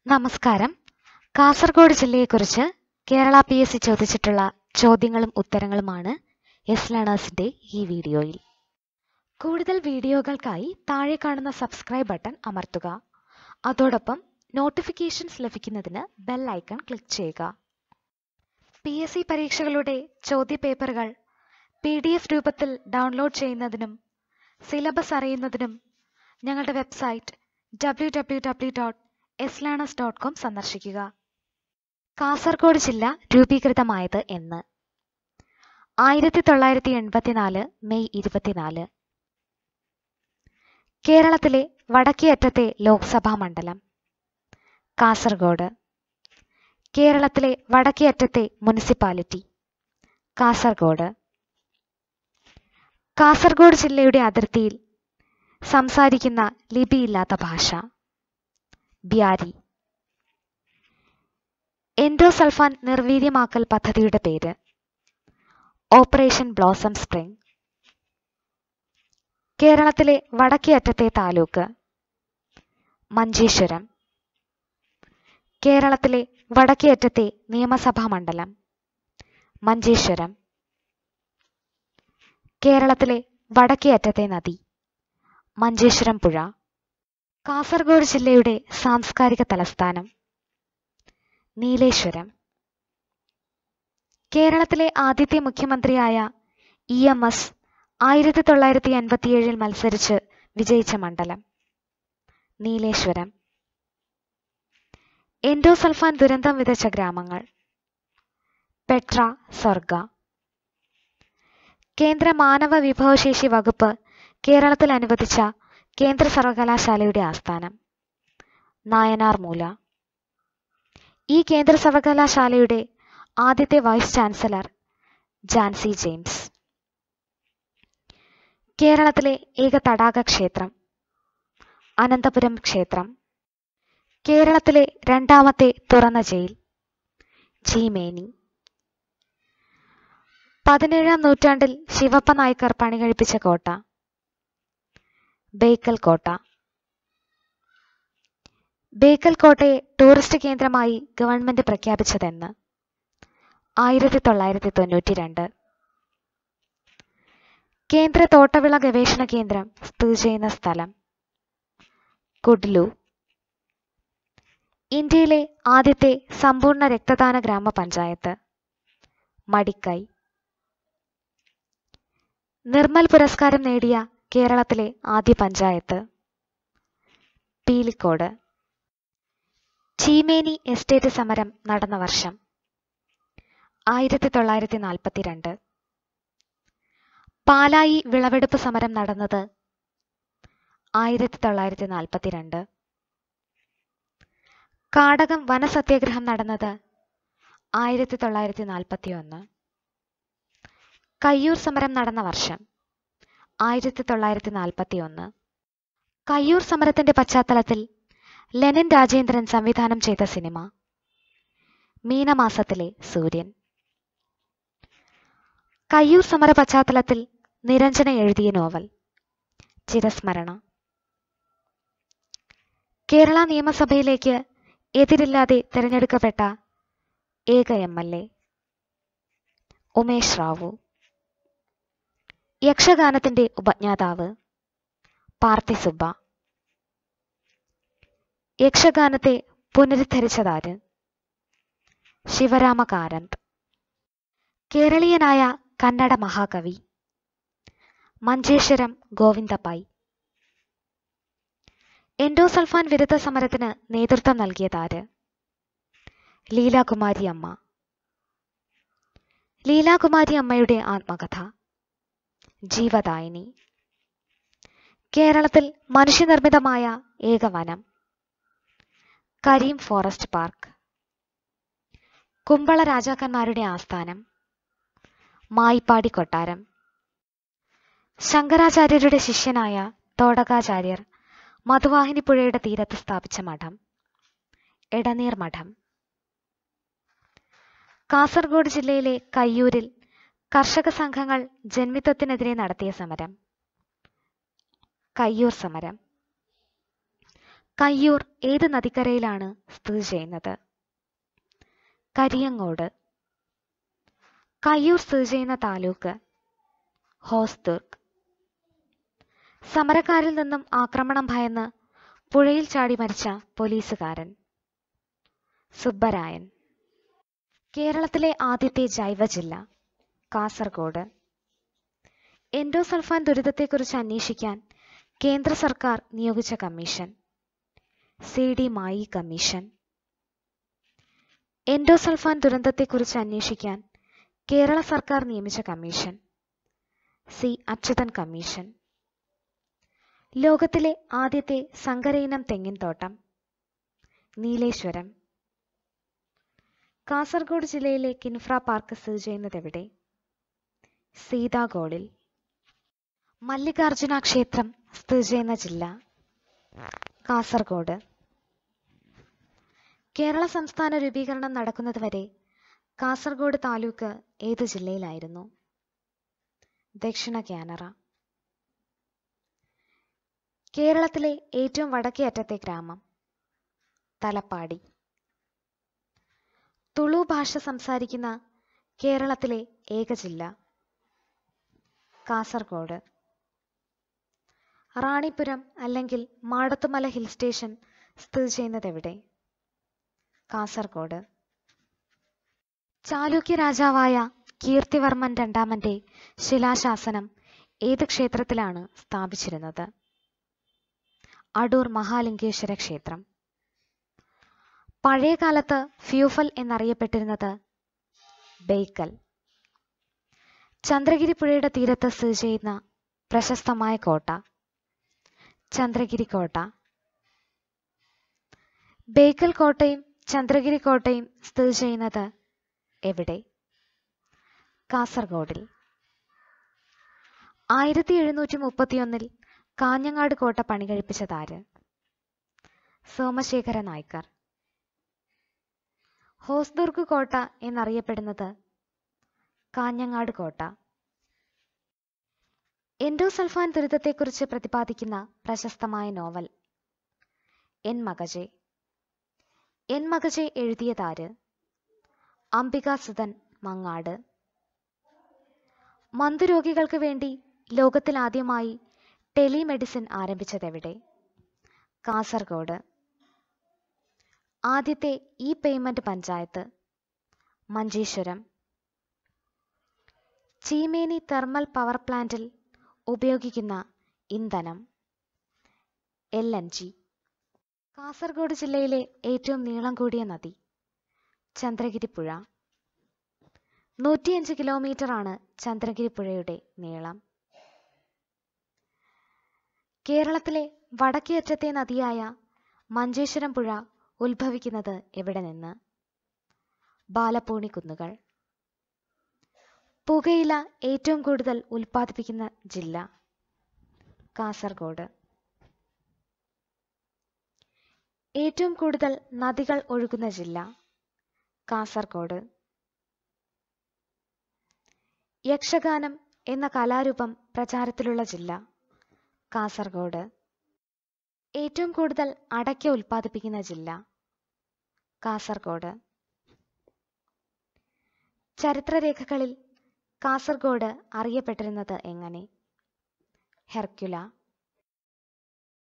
നമസ്കാരം. കാസർഗോഡ് ജില്ലയെക്കുറിച്ച് കേരള PSC ചോദിച്ചിട്ടുള്ള ചോദ്യങ്ങളും ഉത്തരങ്ങളുമാണ് എസ് ലേണേഴ്സിന്റെ ഈ വീഡിയോയിൽ. കൂടുതൽ വീഡിയോകൾക്കായി താഴെ കാണുന്ന സബ്സ്ക്രൈബ് ബട്ടൺ അമർത്തുക. അതോടൊപ്പം നോട്ടിഫിക്കേഷൻസ് ലഭിക്കുന്നതിന് ബെൽ ഐക്കൺ ക്ലിക്ക് ചെയ്യുക. PSC പരീക്ഷകളുടെ ചോദ്യപേപ്പറുകൾ PDF രൂപത്തിൽ ഡൗൺലോഡ് ചെയ്യുന്നതിനും സിലബസ് അറിയുന്നതിനും ഞങ്ങളുടെ വെബ്സൈറ്റ് www.slearners.com സന്ദർശിക്കുക. കാസർഗോഡ് ജില്ല രൂപീകൃതമായത് എന്ന്? 1984 മെയ് 24. കേരളത്തിലെ വടക്കേ അറ്റത്തെ ലോക്സഭാ മണ്ഡലം? കാസർഗോഡ്. കേരളത്തിലെ വടക്കേ അറ്റത്തെ മുനിസിപ്പാലിറ്റി? കാസർഗോഡ്. കാസർഗോഡ് ജില്ലയുടെ അതിർത്തിയിൽ സംസാരിക്കുന്ന ലിപിയില്ലാത്ത ഭാഷ? ബ്യാരി. എൻഡോസൾഫാൻ നിർവീര്യമാക്കൽ പദ്ധതിയുടെ പേര്? Operation blossom spring. കേരളത്തിലെ വടക്കേ അറ്റത്തെ താലൂക്ക്? മഞ്ചേശ്വരം. കേരളത്തിലെ വടക്കേ അറ്റത്തെ നിയമസഭാ മണ്ഡലം? മഞ്ചേശ്വരം. കേരളത്തിലെ വടക്കേ അറ്റത്തെ നദി? മഞ്ചേശ്വരം പുഴ. കാസർഗോഡ് ജില്ലയുടെ സാംസ്കാരിക തലസ്ഥാനം? നീലേശ്വരം. കേരളത്തിലെ ആദ്യത്തെ മുഖ്യമന്ത്രിയായ EMS 1987 മത്സരിച്ച് വിജയിച്ച മണ്ഡലം? നീലേശ്വരം. എൻഡോസൾഫാൻ ദുരന്തം വിതച്ച ഗ്രാമങ്ങൾ? പെട്ര, സ്വർഗ. കേന്ദ്ര മാനവ വിഭവശേഷി വകുപ്പ് കേരളത്തിൽ അനുവദിച്ച കേന്ദ്ര സർവകലാശാലയുടെ ആസ്ഥാനം? നായനാർ മൂല. ഈ കേന്ദ്ര സർവകലാശാലയുടെ ആദ്യത്തെ വൈസ് ചാൻസലർ ജാൻസി ജെയിംസ്. കേരളത്തിലെ ഏക തടാക ക്ഷേത്രം? അനന്തപുരം ക്ഷേത്രം. കേരളത്തിലെ രണ്ടാമത്തെ തുറന്ന ജയിൽ? ചീമേനി. 17-ാം നൂറ്റാണ്ടിൽ ശിവപ്പ നായ്ക്കർ പണികഴിപ്പിച്ച കോട്ട? ബേക്കൽ കോട്ട. ബേക്കൽ കോട്ടയെ ടൂറിസ്റ്റ് കേന്ദ്രമായി ഗവൺമെന്റ് പ്രഖ്യാപിച്ചതെന്ന്? 1992. കേന്ദ്ര തോട്ടവിള ഗവേഷണ കേന്ദ്രം സ്ഥിതി ചെയ്യുന്ന സ്ഥലം? കുഡ്ലു. ഇന്ത്യയിലെ ആദ്യത്തെ സമ്പൂർണ്ണ രക്തദാന ഗ്രാമപഞ്ചായത്ത്? മടിക്കൈ. നിർമ്മൽ പുരസ്കാരം നേടിയ കേരളത്തിലെ ആദ്യ പഞ്ചായത്ത്? പീലിക്കോട്. ചീമേനി എസ്റ്റേറ്റ് സമരം നടന്ന വർഷം? 1942. പാലായി വിളവെടുപ്പ് സമരം നടന്നത്? 1942. കാടകം വനസത്യാഗ്രഹം നടന്നത്? 1941. കയ്യൂർ സമരം നടന്ന വർഷം? 1941. കയ്യൂർ സമരത്തിന്റെ പശ്ചാത്തലത്തിൽ ലെനിൻ രാജേന്ദ്രൻ സംവിധാനം ചെയ്ത സിനിമ? മീനമാസത്തിലെ സൂര്യൻ. കയ്യൂർ സമര പശ്ചാത്തലത്തിൽ നിരഞ്ജന എഴുതിയ നോവൽ? ചിരസ്മരണ. കേരള നിയമസഭയിലേക്ക് എതിരില്ലാതെ തിരഞ്ഞെടുക്കപ്പെട്ട ഏക MLA? ഉമേഷ് റാവു. യക്ഷഗാനത്തിന്റെ ഉപജ്ഞാതാവ്? പാർത്ഥിസുബ്ബ. യക്ഷഗാനത്തെ പുനരുദ്ധരിച്ചതാര്? ശിവരാമ കാരന്ത്. കേരളീയനായ കന്നഡ മഹാകവി? മഞ്ചേശ്വരം ഗോവിന്ദ പൈ. എൻഡോസൾഫാൻ വിരുദ്ധ സമരത്തിന് നേതൃത്വം നൽകിയതാര്? ലീലാകുമാരി അമ്മ. ലീലാകുമാരി അമ്മയുടെ ആത്മകഥ? ജീവദായിനി. കേരളത്തിൽ മനുഷ്യനിർമ്മിതമായ ഏക വനം? Kareem forest park. കുമ്പള രാജാക്കന്മാരുടെ ആസ്ഥാനം? മായിപ്പാടി കൊട്ടാരം. ശങ്കരാചാര്യരുടെ ശിഷ്യനായ തോടകാചാര്യർ മധുവാഹിനി പുഴയുടെ തീരത്ത് സ്ഥാപിച്ച മഠം? എടനീർ മഠം. കാസർഗോഡ് ജില്ലയിലെ കയ്യൂരിൽ കർഷക സംഘങ്ങൾ ജന്മിത്വത്തിനെതിരെ നടത്തിയ സമരം? കയ്യൂർ സമരം. കയ്യൂർ ഏത് നദിക്കരയിലാണ് സ്ഥിതി ചെയ്യുന്നത്? കരിയങ്ങോട്. കയ്യൂർ സ്ഥിതി ചെയ്യുന്ന താലൂക്ക്? ഹോസ്ദുർഗ്. സമരക്കാരിൽ നിന്നും ആക്രമണം ഭയന്ന് പുഴയിൽ ചാടി മരിച്ച പോലീസുകാരൻ? സുബ്ബരായൻ. കേരളത്തിലെ ആദ്യത്തെ ജൈവ ജില്ല? കാസർഗോഡ്. എൻഡോസൾഫാൻ ദുരിതത്തെക്കുറിച്ച് അന്വേഷിക്കാൻ കേന്ദ്ര സർക്കാർ നിയോഗിച്ച കമ്മീഷൻ? CD മായി കമ്മീഷൻ. എൻഡോസൾഫാൻ ദുരന്തത്തെക്കുറിച്ച് അന്വേഷിക്കാൻ കേരള സർക്കാർ നിയമിച്ച കമ്മീഷൻ? C Achuthan commission. ലോകത്തിലെ ആദ്യത്തെ സങ്കരയിനം തെങ്ങിൻ തോട്ടം? നീലേശ്വരം. കാസർഗോഡ് ജില്ലയിലെ കിൻഫ്ര പാർക്ക് സ്ഥിതി ചെയ്യുന്നതെവിടെ? സീതാഗോളിൽ. മല്ലികാർജുന ക്ഷേത്രം സ്ഥിതി ചെയ്യുന്ന ജില്ല? കാസർഗോഡ്. കേരള സംസ്ഥാന രൂപീകരണം നടക്കുന്നതുവരെ കാസർഗോഡ് താലൂക്ക് ഏത് ജില്ലയിലായിരുന്നു? ദക്ഷിണ കാനറ. കേരളത്തിലെ ഏറ്റവും വടക്കേ അറ്റത്തെ ഗ്രാമം? തലപ്പാടി. തുളു ഭാഷ സംസാരിക്കുന്ന കേരളത്തിലെ ഏക ജില്ല? കാസർഗോഡ്. റാണിപുരം അല്ലെങ്കിൽ മാടത്തുമല ഹിൽ സ്റ്റേഷൻ സ്ഥിതി ചെയ്യുന്നതെവിടെ? കാസർഗോഡ്. ചാലൂക്യ രാജാവായ കീർത്തിവർമ്മൻ രണ്ടാമന്റെ ശിലാശാസനം ഏത് ക്ഷേത്രത്തിലാണ് സ്ഥാപിച്ചിരുന്നത്? അടൂർ മഹാലിംഗേശ്വര ക്ഷേത്രം. പഴയകാലത്ത് ഫ്യൂഫൽ എന്നറിയപ്പെട്ടിരുന്നത് ബേക്കൽ. ചന്ദ്രഗിരി പുഴയുടെ തീരത്ത് സ്ഥിതി ചെയ്യുന്ന പ്രശസ്തമായ കോട്ട? ചന്ദ്രഗിരി കോട്ട. ബേക്കൽ കോട്ടയും ചന്ദ്രഗിരി കോട്ടയും സ്ഥിതി ചെയ്യുന്നത് എവിടെ? കാസർഗോഡിൽ. 1731 കാഞ്ഞങ്ങാട് കോട്ട പണികഴിപ്പിച്ചതാര്? സോമശേഖര നായ്ക്കർ. ഹോസ്ദുർഗ് കോട്ട എന്നറിയപ്പെടുന്നത്? കാഞ്ഞങ്ങാട് കോട്ട. എൻഡോസൾഫാൻ ദുരിതത്തെക്കുറിച്ച് പ്രതിപാദിക്കുന്ന പ്രശസ്തമായ novel? Enmakaje. Enmakaje എഴുതിയതാര്? അംബികാസുധൻ മങ്ങാട്. മന്ദരോഗികൾക്ക് വേണ്ടി ലോകത്തിൽ ആദ്യമായി ടെലിമെഡിസിൻ ആരംഭിച്ചതെവിടെ? കാസർഗോഡ്. ആദ്യത്തെ e payment panchayat? Manjeshwaram. Cheemeni thermal power പ്ലാന്റിൽ ഉപയോഗിക്കുന്ന ഇന്ധനം? LNG. കാസർഗോഡ് ജില്ലയിലെ ഏറ്റവും നീളം കൂടിയ നദി? ചന്ദ്രഗിരി പുഴ. 105 കിലോമീറ്ററാണ് ചന്ദ്രഗിരി പുഴയുടെ നീളം. കേരളത്തിലെ വടക്കേ അറ്റത്തെ നദിയായ മഞ്ചേശ്വരം പുഴ ഉത്ഭവിക്കുന്നത് എവിടെ നിന്ന്? ബാലപ്പൂണി കുന്നുകൾ. പുകയില ഏറ്റവും കൂടുതൽ ഉൽപ്പാദിപ്പിക്കുന്ന ജില്ല? കാസർഗോഡ്. ഏറ്റവും കൂടുതൽ നദികൾ ഒഴുകുന്ന ജില്ല? കാസർഗോഡ്. യക്ഷഗാനം എന്ന കലാരൂപം പ്രചാരത്തിലുള്ള ജില്ല? കാസർഗോഡ്. ഏറ്റവും കൂടുതൽ അടയ്ക്ക ഉൽപ്പാദിപ്പിക്കുന്ന ജില്ല? കാസർഗോഡ്. ചരിത്രരേഖകളിൽ കാസർഗോഡ് അറിയപ്പെട്ടിരുന്നത് എങ്ങനെ? ഹെർക്കുല.